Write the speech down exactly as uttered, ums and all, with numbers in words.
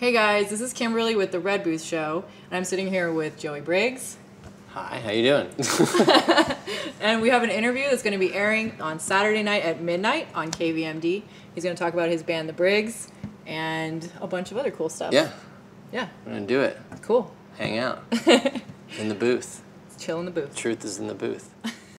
Hey guys, this is Kimberly with the Red Booth Show, and I'm sitting here with Joey Briggs. Hi, how you doing? And we have an interview that's going to be airing on Saturday night at midnight on K V M D. He's going to talk about his band, the Briggs, and a bunch of other cool stuff. Yeah. Yeah. We're going to do it. Cool. Hang out. In the booth. Chill in the booth. Truth is in the booth.